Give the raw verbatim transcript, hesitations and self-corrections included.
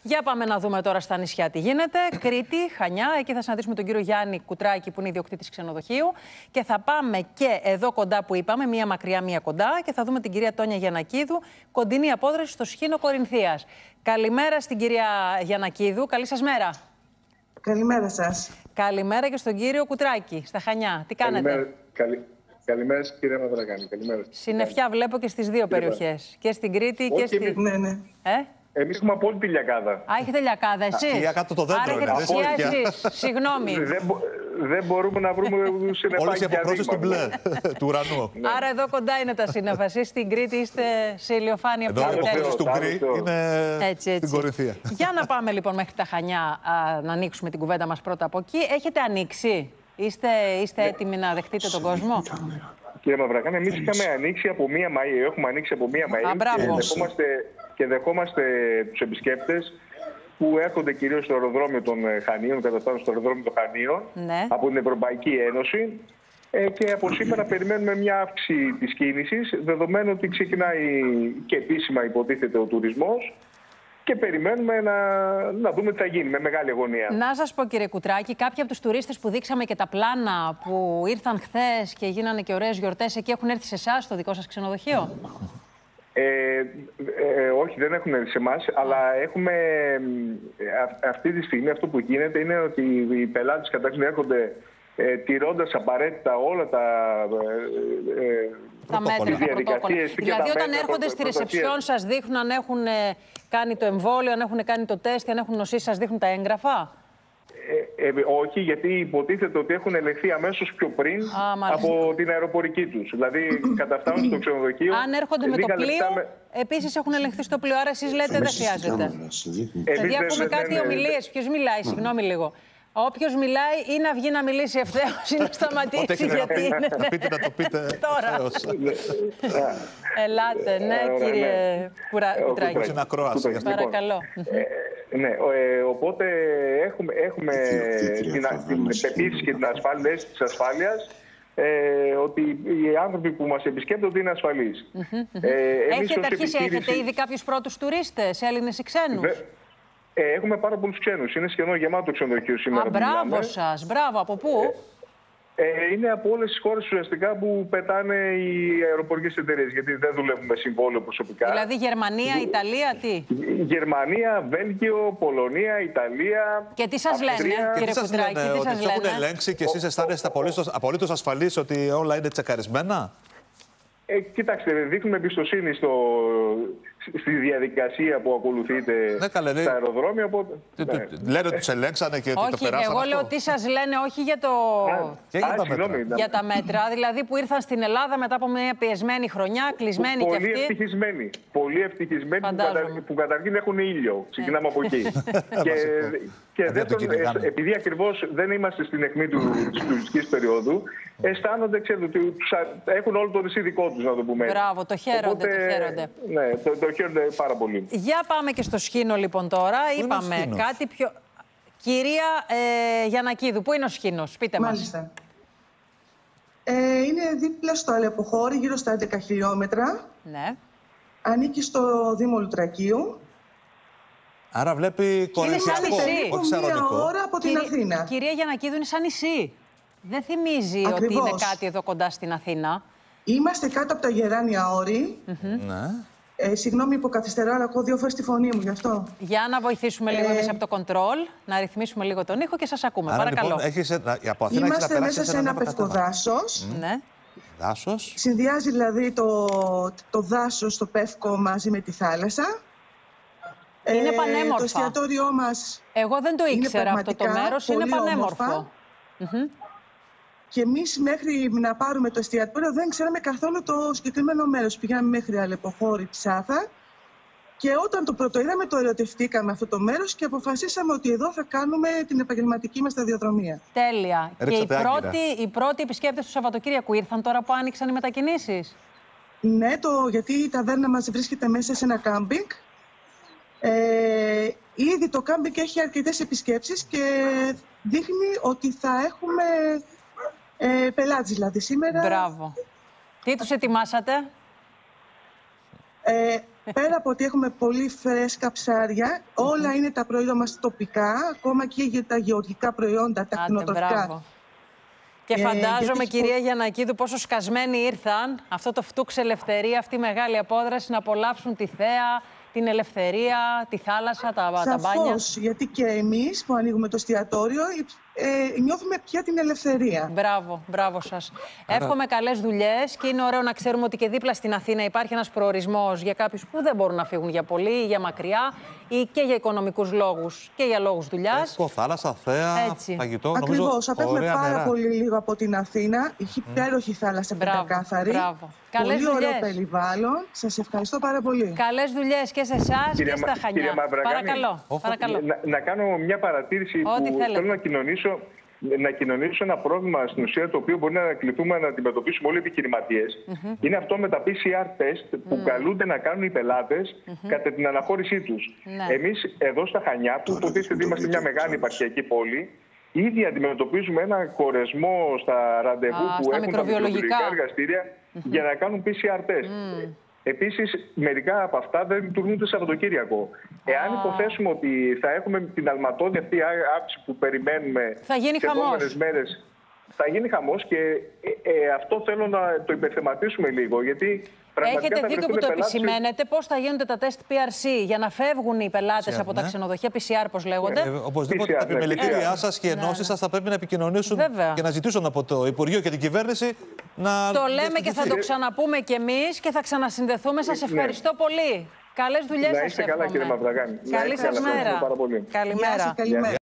Για πάμε να δούμε τώρα στα νησιά τι γίνεται. Κρήτη, Χανιά, εκεί θα συναντήσουμε τον κύριο Γιάννη Κουτράκη, που είναι ιδιοκτήτης ξενοδοχείου. Και θα πάμε και εδώ κοντά που είπαμε, μία μακριά, μία κοντά, και θα δούμε την κυρία Τόνια Γιαννακίδου, κοντινή απόδραση στο Σχήνο Κορινθίας. Καλημέρα στην κυρία Γιαννακίδου. Καλή σας μέρα. Καλημέρα σας. Καλημέρα και στον κύριο Κουτράκη, στα Χανιά. Τι κάνετε? Καλημέρα, καλη... Καλημέρα σας, κυρία Μαδρακάνη. Καλημέρα. Συννεφιά βλέπω και στις δύο περιοχές. Και στην Κρήτη και στη... Εμείς... Ναι, ναι. Ε? Εμείς έχουμε απόλυτη λιακάδα. Α, έχετε λιακάδα εσείς? Ηλιά κάτω το δέντρο. Άρα έχετε εσείς. Συγγνώμη. Δεν, μπο... δεν μπορούμε να βρούμε συννεφάκια. Όλες οι αποχρώσεις του μπλε, του ουρανού. Άρα εδώ κοντά είναι τα σύννεφα. Εσείς στην Κρήτη είστε σε ηλιοφάνεια εδώ οι αποχρώσεις του γκρι είναι έτσι, έτσι. στην Κορινθία. Για να πάμε λοιπόν μέχρι τα Χανιά, α, να ανοίξουμε την κουβέντα μας πρώτα από εκεί. Έχετε ανοίξει? Είστε, είστε έτοιμοι να δεχτείτε τον κόσμο? Κύριε Μαυρακάνη, εμείς είχαμε ανοίξει από μία Μαΐου, έχουμε ανοίξει από μία Μαΐου και δεχόμαστε, και δεχόμαστε τους επισκέπτες που έρχονται κυρίως στο αεροδρόμιο των Χανίων, καταστάνουν στο αεροδρόμιο των Χανίων, ναι, από την Ευρωπαϊκή Ένωση. Και από σήμερα περιμένουμε μια αύξηση της κίνησης, δεδομένου ότι ξεκινάει και επίσημα υποτίθεται ο τουρισμός. Και περιμένουμε να, να δούμε τι θα γίνει με μεγάλη αγωνία. Να σας πω, κύριε Κουτράκη, κάποιοι από τους τουρίστες που δείξαμε και τα πλάνα που ήρθαν χθες και γίνανε και ωραίες γιορτές εκεί, έχουν έρθει σε εσάς, στο δικό σας ξενοδοχείο? Ε, ε, όχι, δεν έχουν έρθει σε εμάς, αλλά έχουμε α, αυτή τη στιγμή αυτό που γίνεται είναι ότι οι πελάτες καταρχήν έρχονται ε, τηρώντας απαραίτητα όλα τα... Ε, ε, τα μέτρα, τα πρωτόκολλα. Δηλαδή, όταν μέτρα, έρχονται στη ρεσεψιόν, σας δείχνουν αν έχουν ε, κάνει το εμβόλιο, αν έχουν κάνει το τεστ, αν έχουν νοσήσει, σας δείχνουν τα έγγραφα? Ε, ε, όχι, γιατί υποτίθεται ότι έχουν ελεγχθεί αμέσως πιο πριν Α, από την αεροπορική τους. Δηλαδή, καταφτάνουν στο ξενοδοχείο. Αν έρχονται με το πλοίο, με... επίσης έχουν ελεγχθεί στο πλοίο. Άρα, εσείς λέτε δεν χρειάζεται. Δηλαδή, ακούμε κάτι ομιλίες. Ποιος μιλάει, συγγνώμη λίγο. Όποιος μιλάει ή να βγει να μιλήσει ευθέως ή να σταματήσει. Γιατί είναι. Να πείτε, να το πείτε τώρα. Ελάτε, ναι, κύριε Κουτράκη. Είναι ακρόαση. Παρακαλώ. Ναι, οπότε έχουμε την πεποίθηση και την ασφάλεια της ασφάλειας ότι οι άνθρωποι που μας επισκέπτονται είναι ασφαλείς. Έχετε αρχίσει, έχετε ήδη κάποιους πρώτους τουρίστες, Έλληνες ή ξένους? Ε, έχουμε πάρα πολλούς ξένους. Είναι σχεδόν γεμάτο το ξενοδοχείο σήμερα. Α, μπράβο σας. Μπράβο. Από πού? Ε, ε, είναι από όλες τις χώρες ουσιαστικά που πετάνε οι αεροπορικές εταιρείες. Γιατί δεν δουλεύουμε με συμβόλαιο προσωπικά. Δηλαδή Γερμανία, Ιταλία, τι? Γερμανία, Βέλγιο, Πολωνία, Ιταλία. Και τι σας Αυστρία. λένε, και κύριε τι σας Κουτράκη? λένε, τι ότι σας τους έχουν λένε? ελέγξει και εσείς αισθάνεστε απολύτως ασφαλείς ότι όλα είναι τσεκαρισμένα? Ε, κοιτάξτε, δείχνουμε εμπιστοσύνη στο, στη διαδικασία που ακολουθείται ναι, καλέ, στα αεροδρόμια. Οπότε, τι, ναι. Λένε ότι τους ελέγξανε και ότι το περάσανε? Όχι, εγώ αυτό. λέω τι σας λένε, όχι για, το... Α, και για, α, τα συγγνώμη, για τα μέτρα. Δηλαδή που ήρθαν στην Ελλάδα μετά από μια πιεσμένη χρονιά, κλεισμένοι πολύ κι αυτοί. Ευτυχισμένοι. Πολύ ευτυχισμένοι που, κατα... που καταρχήν έχουν ήλιο. Ξεκινάμε από εκεί. και και δεύτερον, επειδή ακριβώς δεν είμαστε στην αιχμή της τουριστικής περίοδου, αισθάνονται, ξέρετε, ότι τους έχουν όλο το νησί δικό τους, να το πούμε. Μπράβο, το χαίρονται, Οπότε, το χαίρονται. Ναι, το, το χαίρονται πάρα πολύ. Για πάμε και στο Σχήνο λοιπόν τώρα. Πού είπαμε κάτι πιο... Κυρία ε, Γιαννακίδου, πού είναι ο Σχήνος, πείτε μας. Μάλιστα. Ε, είναι δίπλα στο Αλεποχώρι, γύρω στα έντεκα χιλιόμετρα. Ναι. Ανήκει στο Δήμο Λουτρακίου. Άρα βλέπει κορινθιακό, όχι σαρονικό. Μία ώρα από την Κυρία, Αθήνα. Κυρία Γιαννακίδου, είναι σαν νησί. Δεν θυμίζει Ακριβώς. ότι είναι κάτι εδώ κοντά στην Αθήνα. Είμαστε κάτω από τα Γεράνια Όρη. Mm-hmm. Ναι. Ε, συγγνώμη που καθυστερώ, αλλά ακούω δύο φορές τη φωνή μου γι' αυτό. Για να βοηθήσουμε λίγο ε... εμείς από το κοντρόλ, να ρυθμίσουμε λίγο τον ήχο και σας ακούμε. Άρα, παρακαλώ. Λοιπόν, έχεις, από Αθήνα Είμαστε έχεις μέσα σε ένα πευκοδάσος. Mm. Ναι. Δάσος. Συνδυάζει δηλαδή το, το δάσος, το πεύκο μαζί με τη θάλασσα. Είναι ε, πανέμορφα. Το εστιατόριό μας. Εγώ δεν το ήξερα αυτό το μέρος, είναι πανέμορφο. Mm-hmm. Και εμείς μέχρι να πάρουμε το εστιατόριο δεν ξέραμε καθόλου το συγκεκριμένο μέρος. Πηγαίναμε μέχρι Αλεποχώρι, Ψάθα. Και όταν το πρωτοείδαμε, το ερωτευτήκαμε αυτό το μέρος και αποφασίσαμε ότι εδώ θα κάνουμε την επαγγελματική μας σταδιοδρομία. Τέλεια. Ρίξατε και οι πρώτοι, οι πρώτοι επισκέπτες του Σαββατοκύριακου ήρθαν τώρα που άνοιξαν οι μετακινήσεις? Ναι, το, γιατί η ταβέρνα μας βρίσκεται μέσα σε ένα κάμπινγκ. Ε, ήδη το κάμπινγκ έχει αρκετές επισκέψεις και δείχνει ότι θα έχουμε ε, πελάτες δηλαδή σήμερα. Μπράβο. Τι τους ετοιμάσατε? Ε, πέρα από ότι έχουμε πολύ φρέσκα ψάρια, όλα είναι τα προϊόντα μας τοπικά, ακόμα και για τα γεωργικά προϊόντα, τα κτηνοτροφικά. Και φαντάζομαι, ε, κυρία Γιαννακίδου, πόσο σκασμένοι ήρθαν αυτό το φτούξ ελευθερία, αυτή η μεγάλη απόδραση, να απολαύσουν τη θέα, την ελευθερία, τη θάλασσα, τα, τα μπάνια. Σαφώς, γιατί και εμείς που ανοίγουμε το εστιατόριο ε, νιώθουμε πια την ελευθερία. Μπράβο, μπράβο σας. Άρα... Εύχομαι καλές δουλειές και είναι ωραίο να ξέρουμε ότι και δίπλα στην Αθήνα υπάρχει ένας προορισμός για κάποιους που δεν μπορούν να φύγουν για πολύ ή για μακριά ή και για οικονομικούς λόγους και για λόγους δουλειάς. Εύκο, θάλασσα, θέα, Έτσι. φαγητό. Ακριβώς, απέχουμε πάρα νερά. πολύ λίγο από την Αθήνα. Έχει υπέροχη θάλασσα, πεντακάθαρη. Μπράβο. Πολύ Καλές ωραίο δουλειές. περιβάλλον. Σας ευχαριστώ πάρα πολύ. Καλές δουλειές και σε εσάς και στα Χανιά. Παρακαλώ. Oh, Παρακαλώ. Να, να κάνω μια παρατήρηση Ό,τι που θέλετε. θέλω να κοινωνήσω, να κοινωνήσω ένα πρόβλημα στην ουσία το οποίο μπορεί να κληθούμε να αντιμετωπίσουμε όλοι οι επιχειρηματίες. Mm-hmm. Είναι αυτό με τα πι σι αρ test που mm. καλούνται να κάνουν οι πελάτες mm-hmm. κατά την αναχώρησή τους. Ναι. Εμείς εδώ στα Χανιά, που υποτίθεται ότι είμαστε μια μεγάλη επαρχιακή πόλη, ήδη αντιμετωπίζουμε ένα κορεσμό στα ραντεβού Α, που στα έχουν τα μικροβιολογικά εργαστήρια mm-hmm. για να κάνουν πι σι αρ test. Mm. Επίσης, μερικά από αυτά δεν λειτουργούν το Σαββατοκύριακο. Εάν ah. υποθέσουμε ότι θα έχουμε την αλματώδη αυτή αύξηση που περιμένουμε τις επόμενες μέρες, θα γίνει χαμός και ε, ε, αυτό θέλω να το υπερθεματίσουμε λίγο. Γιατί έχετε δίκιο που το επισημαίνετε. Πώς θα γίνονται τα τεστ πι αρ σι για να φεύγουν οι πελάτες από ναι. τα ξενοδοχεία πι σι αρ, πώς λέγονται. Ε, ε, οπωσδήποτε πι σι αρ, τα επιμελητήριά ναι. σας και οι ενώσεις ναι. σας θα πρέπει να επικοινωνήσουν Βέβαια. και να ζητήσουν από το Υπουργείο και την κυβέρνηση να. Το λέμε και θα το ξαναπούμε κι εμείς και θα ξανασυνδεθούμε. Σας ευχαριστώ ναι. πολύ. Καλές δουλειές σας. Να είστε καλά, κύριε Μαυραγάνη. Καλή σας μέρα. Καλημέρα.